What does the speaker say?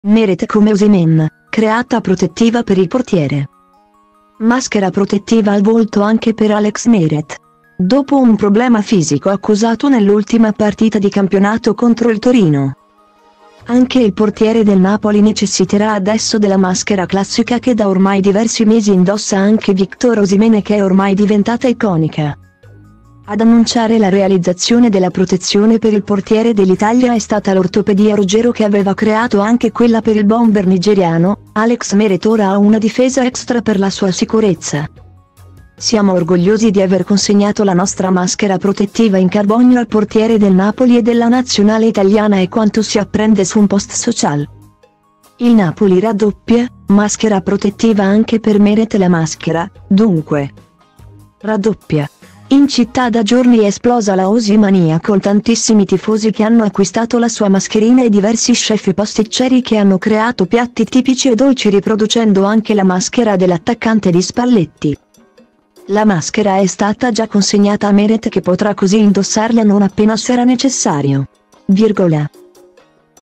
Meret come Osimhen, creata protettiva per il portiere. Maschera protettiva al volto anche per Alex Meret. Dopo un problema fisico accusato nell'ultima partita di campionato contro il Torino. Anche il portiere del Napoli necessiterà adesso della maschera classica che da ormai diversi mesi indossa anche Victor Osimhen e che è ormai diventata iconica. Ad annunciare la realizzazione della protezione per il portiere dell'Italia è stata l'ortopedia Ruggero, che aveva creato anche quella per il bomber nigeriano. Alex Meret ora ha una difesa extra per la sua sicurezza. Siamo orgogliosi di aver consegnato la nostra maschera protettiva in carbonio al portiere del Napoli e della nazionale italiana, e quanto si apprende su un post social. Il Napoli raddoppia, maschera protettiva anche per Meret. La maschera, dunque, raddoppia. In città da giorni è esplosa la Osimania, con tantissimi tifosi che hanno acquistato la sua mascherina e diversi chef e pasticceri che hanno creato piatti tipici e dolci riproducendo anche la maschera dell'attaccante di Spalletti. La maschera è stata già consegnata a Meret, che potrà così indossarla non appena sarà necessario. Virgola.